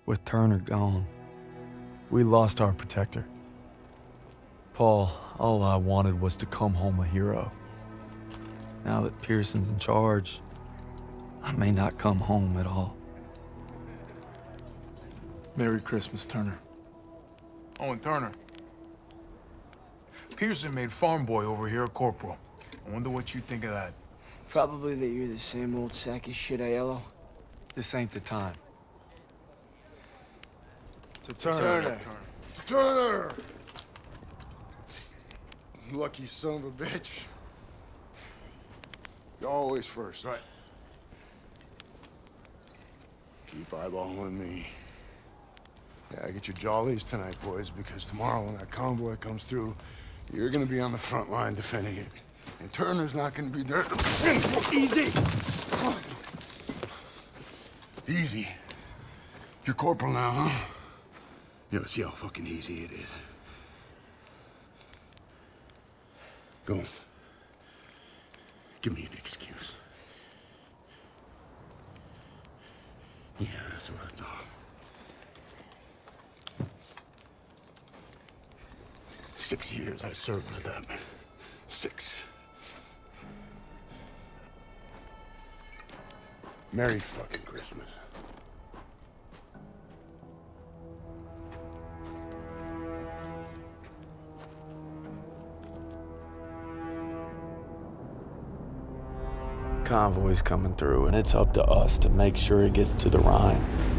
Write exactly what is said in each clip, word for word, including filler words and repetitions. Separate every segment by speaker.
Speaker 1: With Turner gone, we lost our protector. Paul, all I wanted was to come home a hero. Now that Pearson's in charge, I may not come home at all.
Speaker 2: Merry Christmas, Turner. Oh, and Turner. Pearson made farm boy over here a corporal. I wonder what you think of that.
Speaker 3: Probably that you're the same old sack of shit, Aiello.
Speaker 1: This ain't the time.
Speaker 2: To Turner.
Speaker 3: Turner.
Speaker 4: Turner! Lucky son of a bitch. You're always first.
Speaker 2: Right.
Speaker 4: Keep eyeballing me. Yeah, get your jollies tonight, boys, because tomorrow when that convoy comes through, you're gonna be on the front line defending it. And Turner's not gonna be there to defend. Easy! Easy. You're corporal now, huh? Yeah, see how fucking easy it is. Go. Give me an excuse. Yeah, that's what I thought. Six years I served with them. Six. Merry fucking Christmas.
Speaker 1: Convoy's coming through, and it's up to us to make sure it gets to the Rhine.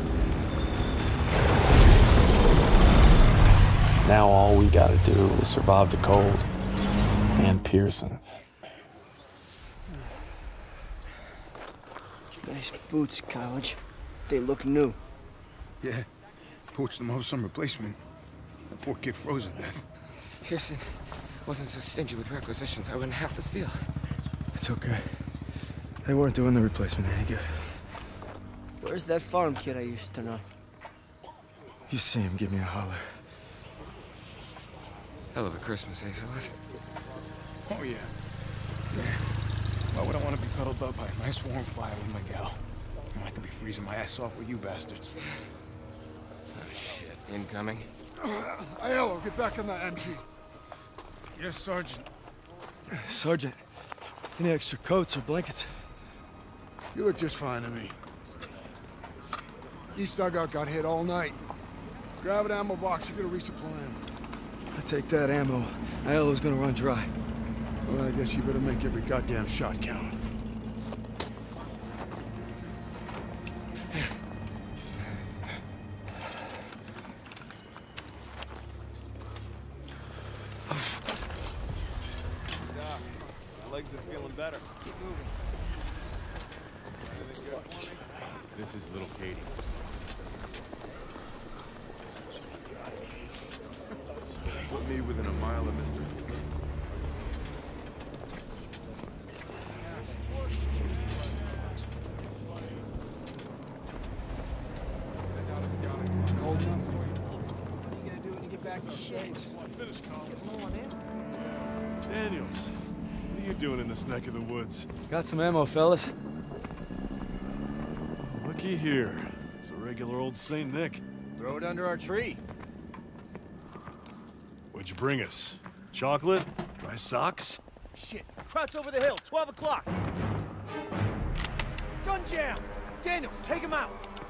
Speaker 1: Now all we gotta do is survive the cold and Pearson.
Speaker 3: Nice boots, College. They look new.
Speaker 4: Yeah, poached them off some replacement. That poor kid froze to death.
Speaker 5: Pearson wasn't so stingy with requisitions. I wouldn't have to steal.
Speaker 6: It's okay. They weren't doing the replacement any good.
Speaker 3: Where's that farm kid I used to know?
Speaker 6: You see him, give me a holler.
Speaker 5: Hell of a Christmas, eh, fellas?
Speaker 2: Oh, yeah. Yeah. Why would I want to be cuddled up by a nice warm fire with my gal? When I could be freezing my ass off with you bastards.
Speaker 5: Oh, shit. Incoming.
Speaker 4: Aiello, get back on that M G.
Speaker 2: Yes, Sergeant.
Speaker 6: Sergeant, any extra coats or blankets?
Speaker 4: You look just fine to me. East dugout got hit all night. Grab an ammo box, you're gonna resupply him.
Speaker 6: I take that ammo. Aiello's gonna run dry.
Speaker 4: Well, I guess you better make every goddamn shot count.
Speaker 7: Legs are feeling better. Keep moving. This is little Katie. Put me within a mile of Mister
Speaker 3: Cold enough for you? What are you gonna do when you get back to shit?
Speaker 7: Daniels. What are you doing in this neck of the woods?
Speaker 6: Got some ammo, fellas.
Speaker 7: Looky here. It's a regular old Saint Nick.
Speaker 8: Throw it under our tree.
Speaker 7: What'd you bring us? Chocolate? Dry socks?
Speaker 8: Shit. Crouch over the hill. twelve o'clock. Gun jam! Daniels, take him out!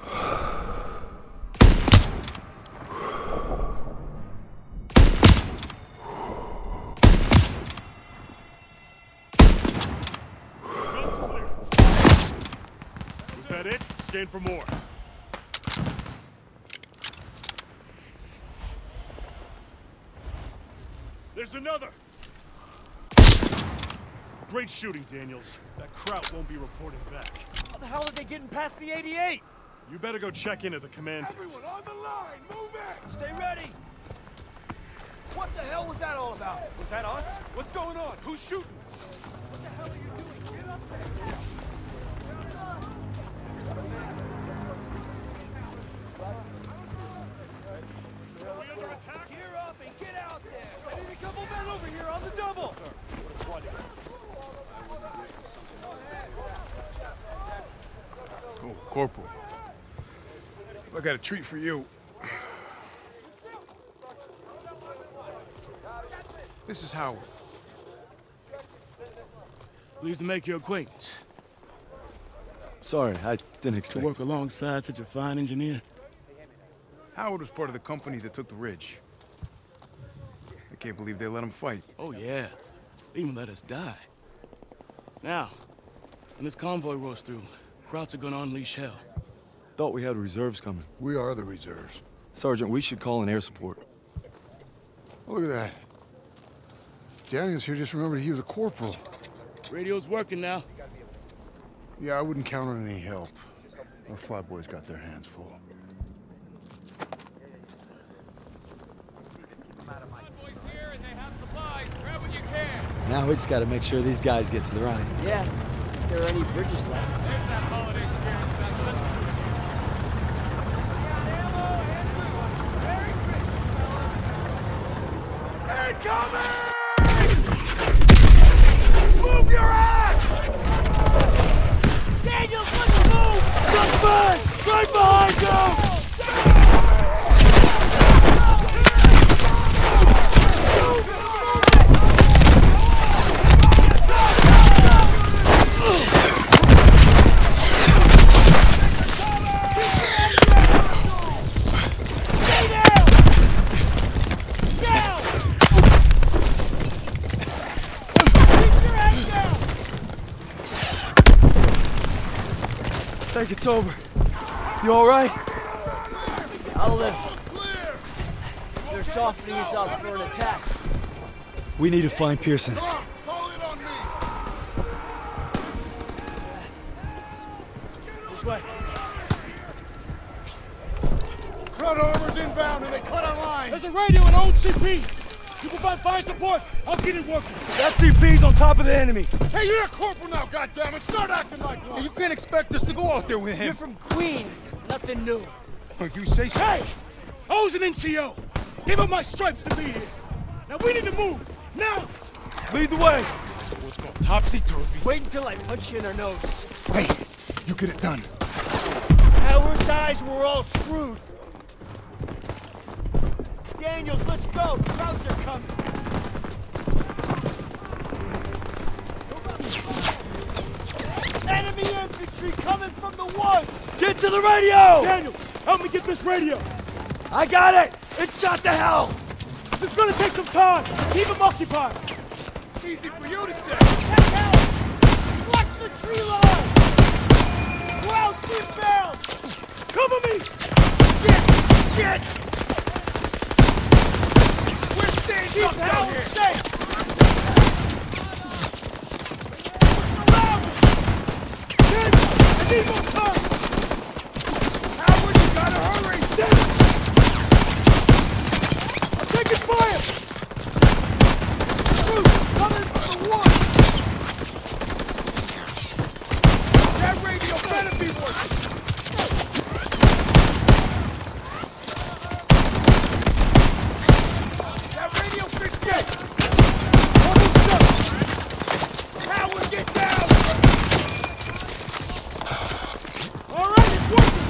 Speaker 7: Guns clear. Was that it? Scan for more. There's another! Great shooting, Daniels. That Kraut won't be reporting back.
Speaker 8: How the hell are they getting past the eighty-eight?
Speaker 7: You better go check in at the command tent.
Speaker 4: Everyone on the line, move it!
Speaker 8: Stay ready! What the hell was that all about?
Speaker 7: Was that us? What's going on? Who's shooting?
Speaker 8: What the hell are you doing? Get up there!
Speaker 7: Are we under attack?
Speaker 8: Gear up and get out there! I need a couple men over here on the double!
Speaker 2: Oh, Corporal.
Speaker 4: If I
Speaker 2: got a treat for you. This is Howard.
Speaker 9: Pleased to make your acquaintance.
Speaker 6: Sorry, I didn't
Speaker 9: To
Speaker 6: expect.
Speaker 9: work alongside such a fine engineer.
Speaker 2: Howard was part of the company that took the ridge. I can't believe they let him fight.
Speaker 9: Oh, yeah. They even let us die. Now, when this convoy rolls through, Krauts are gonna unleash hell.
Speaker 6: Thought we had reserves coming.
Speaker 4: We are the reserves.
Speaker 6: Sergeant, we should call in air support.
Speaker 4: Oh, look at that. Daniels here just remembered he was a corporal.
Speaker 9: Radio's working now.
Speaker 4: Yeah, I wouldn't count on any help. Our flyboys got their hands full.
Speaker 1: Now we just gotta make sure these guys get to the Rhine.
Speaker 3: Yeah. If there are any bridges left.
Speaker 5: There's that holiday spirit assessment.
Speaker 8: Move your ass! Daniels, let's move! Come back! Right behind you!
Speaker 1: I think it's over. You all right?
Speaker 3: I'll live. They're softening us up for an attack.
Speaker 1: We need to find Pearson.
Speaker 3: This way.
Speaker 4: Front armor's inbound and they cut our line.
Speaker 9: There's a radio and old C P! You provide fire support, I'll get it working.
Speaker 1: That C P's on top of the enemy.
Speaker 4: Hey, you're a corporal now, goddammit! Start acting like one!
Speaker 2: You can't expect us to go out there with
Speaker 3: You're
Speaker 2: him.
Speaker 3: from Queens. Nothing new.
Speaker 2: Oh, you say so?
Speaker 9: Hey! I was an N C O. Gave up my stripes to be here. Now we need to move. Now!
Speaker 1: Lead the way.
Speaker 2: What's going topsy-turvy?
Speaker 3: Wait until I punch you in our nose.
Speaker 4: Hey, you get it done.
Speaker 3: Howard dies, we're all screwed. Daniels, let's go. Crowds are coming. Enemy infantry coming from the woods.
Speaker 1: Get to the radio!
Speaker 9: Daniel, help me get this radio.
Speaker 1: I got it! It's shot to hell!
Speaker 9: This is gonna take some time. Keep them occupied.
Speaker 4: Easy for you to say.
Speaker 3: Heck out. Watch the tree line. Crowds inbound.
Speaker 9: Cover me!
Speaker 3: Get! Get!
Speaker 4: We're staying
Speaker 3: Keep
Speaker 4: up down
Speaker 3: Howard
Speaker 4: here.
Speaker 3: safe.
Speaker 9: Daniel, I need more time.
Speaker 4: Howard, you gotta hurry.
Speaker 9: Daniel! I'm taking fire!
Speaker 4: Troops coming from the woods. That radio better be working. That radio fixed it. Almost done. Howard, get down.
Speaker 9: All right, it's working.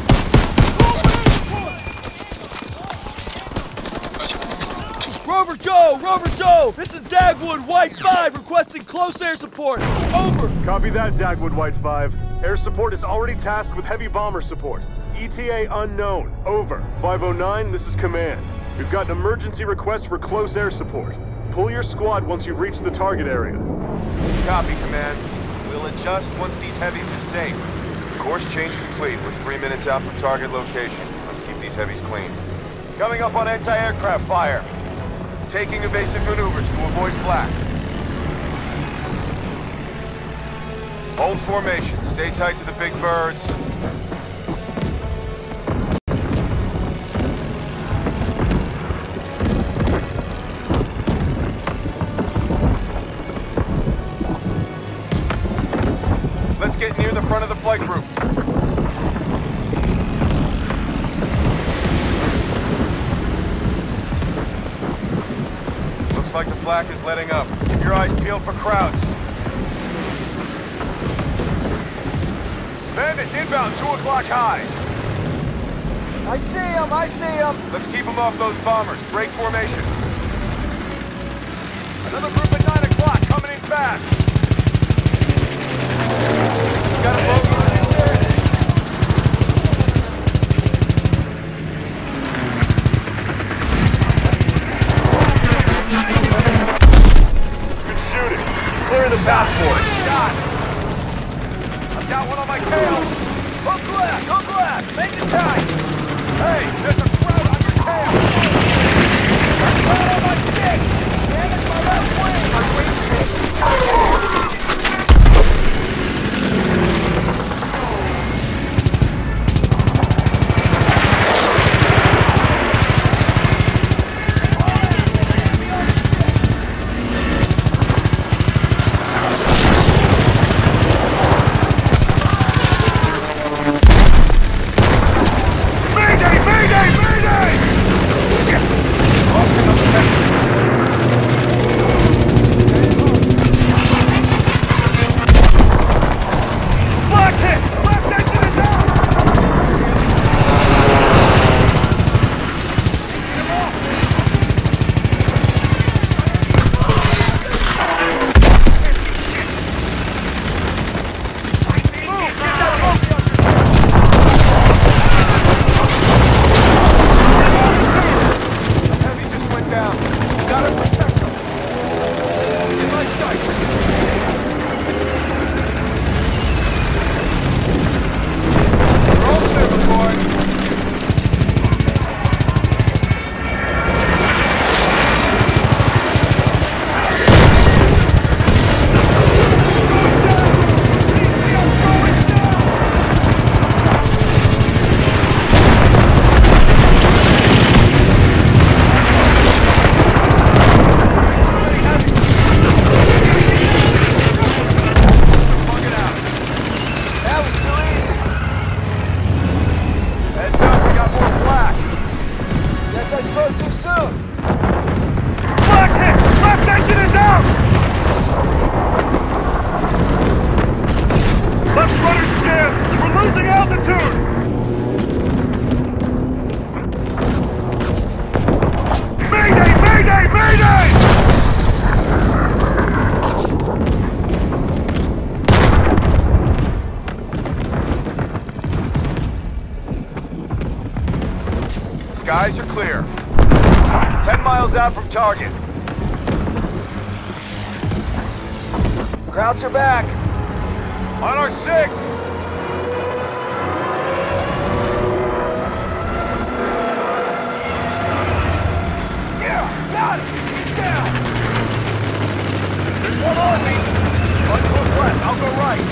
Speaker 1: Rover Joe! Rover Joe! This is Dagwood White five requesting close air support. Over!
Speaker 7: Copy that, Dagwood White five. Air support is already tasked with heavy bomber support. E T A unknown. Over. five oh nine, this is command. We've got an emergency request for close air support. Pull your squad once you've reached the target area.
Speaker 10: Copy, Command. We'll adjust once these heavies are safe. Course change complete. We're three minutes out from target location. Let's keep these heavies clean. Coming up on anti-aircraft fire. Taking evasive maneuvers to avoid flak. Hold formation. Stay tight to the big birds. Let's get near the front of the flight group. Looks like the flak is letting up. Keep your eyes peeled for crowds. Bandits inbound, two o'clock high.
Speaker 3: I see him, I see him!
Speaker 10: Let's keep them off those bombers. Break formation. Another group at nine o'clock, coming in fast. Got a boat running there.
Speaker 7: Good shooting. Clear the path for it.
Speaker 10: Shot. I've got one on my tail.
Speaker 3: Hook left, hook left! Make it tight!
Speaker 10: Hey, there's a crowd on your tail.
Speaker 3: There's a crowd on my stick! Damage my left wing! My wing stick!
Speaker 10: Skies are clear. Ten miles out from target.
Speaker 3: Krauts are back.
Speaker 10: On our six.
Speaker 3: Yeah, got it. He's down. There's one on me.
Speaker 10: One foot left. I'll go right.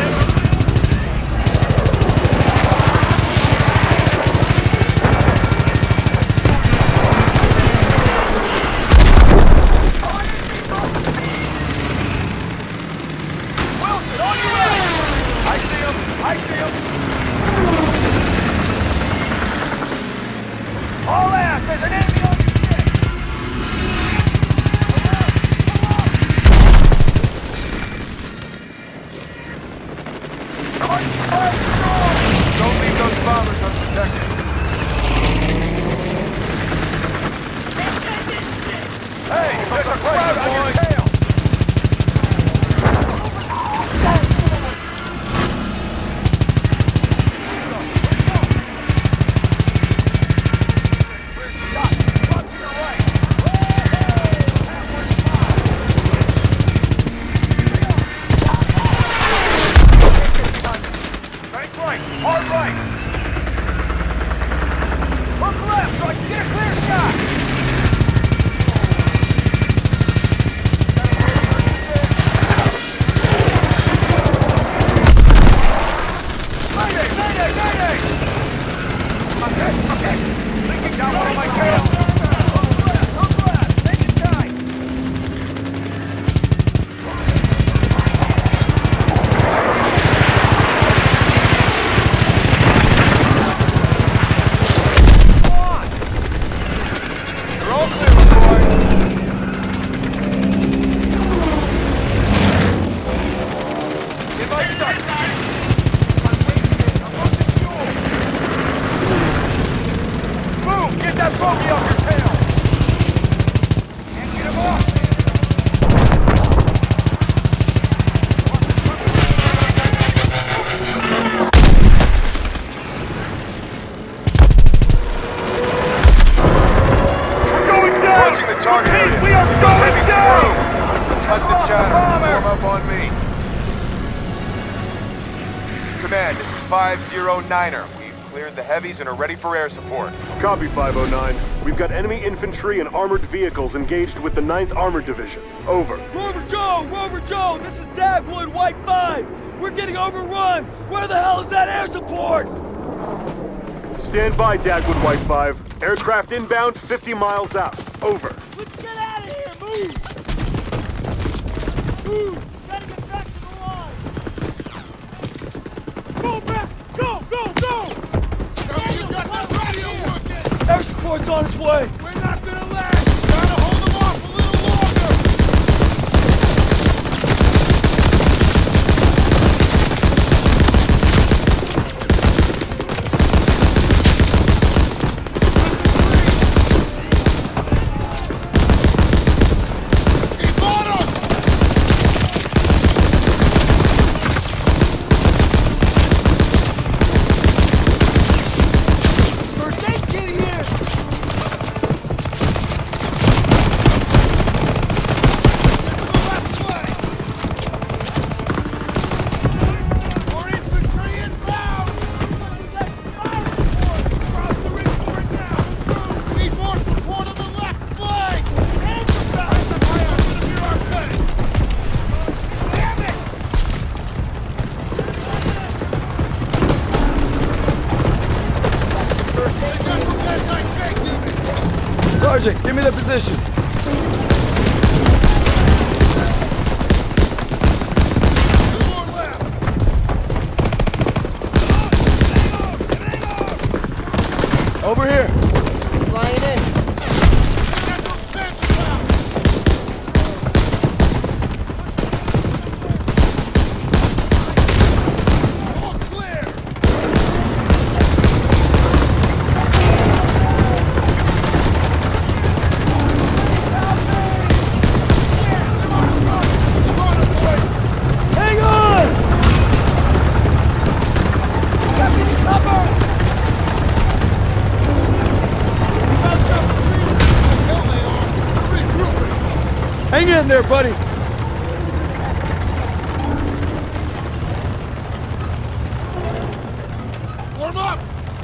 Speaker 3: I see him! All ass! There's an enemy on your stick! Come on! Come on!
Speaker 10: Don't leave those bombers unprotected. Hey, there's a crowd on your tail!
Speaker 3: Bogey off your tail! Can't get him off!
Speaker 10: Approaching the target area.
Speaker 3: We are going
Speaker 10: Heavy
Speaker 3: down!
Speaker 10: through. Cut the chatter. Form up on me. Command, this is five zero niner. We've cleared the heavies and are ready for air support.
Speaker 7: Copy, five oh nine. We've got enemy infantry and armored vehicles engaged with the ninth Armored Division. Over.
Speaker 8: Rover Joe! Rover Joe! This is Dagwood, White five! We're getting overrun! Where the hell is that air support?
Speaker 7: Stand by, Dagwood, White five. Aircraft inbound fifty miles out. Over.
Speaker 8: Let's get out of here! Move! Move! Gotta get back to the line! Go, Brett! Go, go, go!
Speaker 3: You got the radio working!
Speaker 8: Air support's on its way!
Speaker 3: We're not gonna last! Gotta hold them off a little longer! Keep on them!
Speaker 8: First aid kit here!
Speaker 3: More infantry inbound! Cross the ridge for it now! Need more support on the left flank! Hands are behind the fire! I'm gonna be our flank! Damn it! First aid gun from that night tank unit!
Speaker 1: Sergeant, give me the position.
Speaker 3: Two more left!
Speaker 1: Over here.
Speaker 8: Flying in.
Speaker 3: Get those fences out! All clear!
Speaker 8: Hang on! Captain, cover!
Speaker 3: Hell they are! They're regrouping!
Speaker 1: Hang in there, buddy.
Speaker 3: Warm up!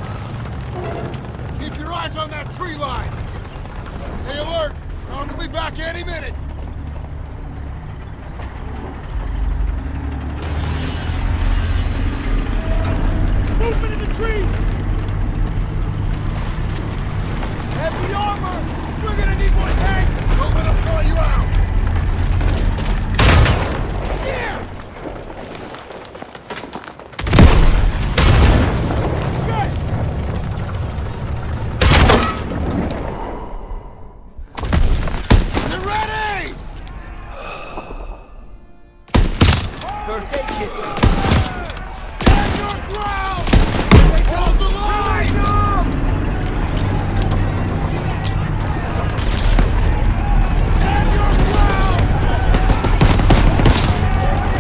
Speaker 3: Keep your eyes on that tree line! Stay alert! Rounds will be back any minute!
Speaker 8: Movement in the trees! Heavy armor!
Speaker 3: We're gonna need more tanks! Don't let them throw you out! Yeah! Shit! You ready?
Speaker 8: First aid kit.
Speaker 3: Stand your ground! Hold the line! Stand your ground!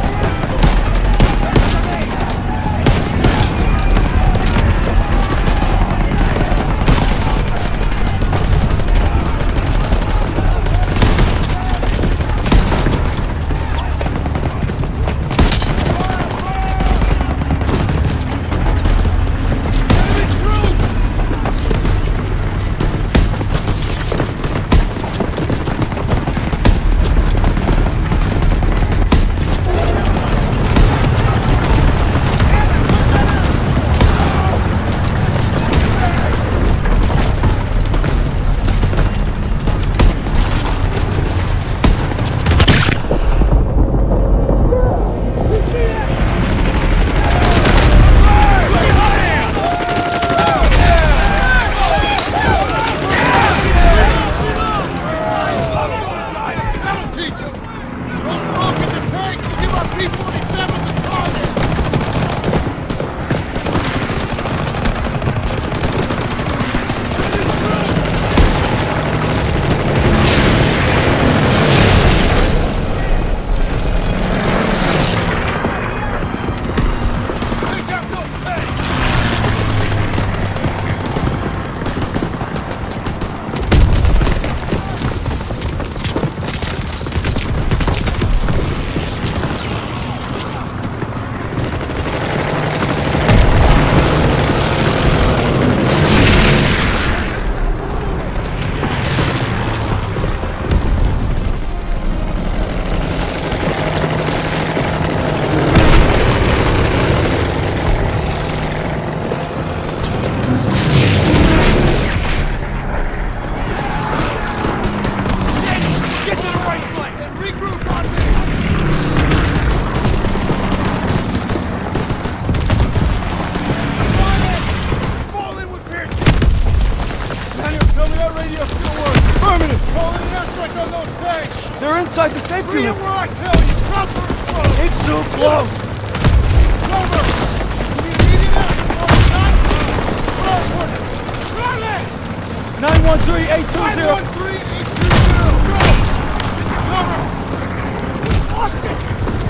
Speaker 3: Calling an airstrike on those tanks!
Speaker 8: They're inside the safety
Speaker 3: Bring it
Speaker 8: loop.
Speaker 3: where I tell you! Cover is close!
Speaker 8: It's too close.
Speaker 3: Cover! We need an air support, not forward! Rally!
Speaker 8: nine one three eight two
Speaker 3: nine
Speaker 8: zero.
Speaker 3: one three eight two zero! Go! Cover! Lost it!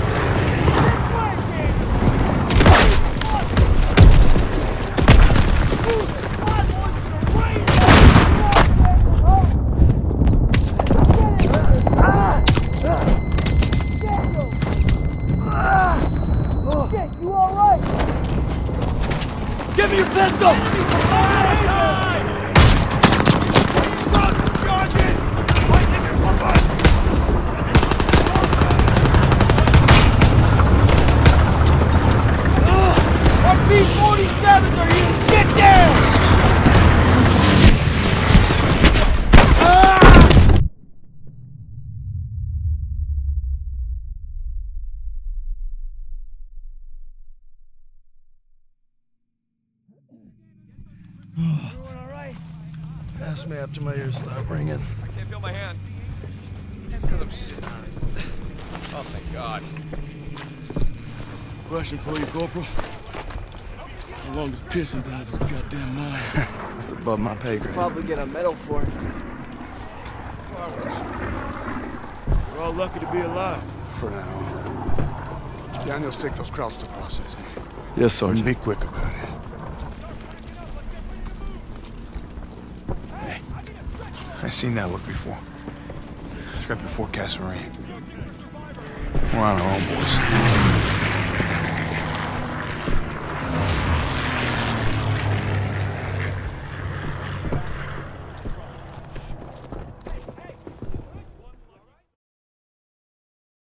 Speaker 8: Give me your pistol! Our B forty-sevens are here! Get down!
Speaker 6: Ask me after my ears stop ringing.
Speaker 2: I can't feel my hand. That's because I'm sitting on it. Oh, thank God.
Speaker 9: Question for you, Corporal. How long does Pearson been out of his goddamn mind?
Speaker 6: That's above my pay grade.
Speaker 8: Probably get a medal for it.
Speaker 9: We're all lucky to be alive.
Speaker 4: For now. Daniels, take those crowds to processing.
Speaker 1: Yes,
Speaker 4: And
Speaker 1: Sergeant.
Speaker 4: be quick about it. Hey, I seen that look before. It's right before Castle Rain. We're on our own, boys.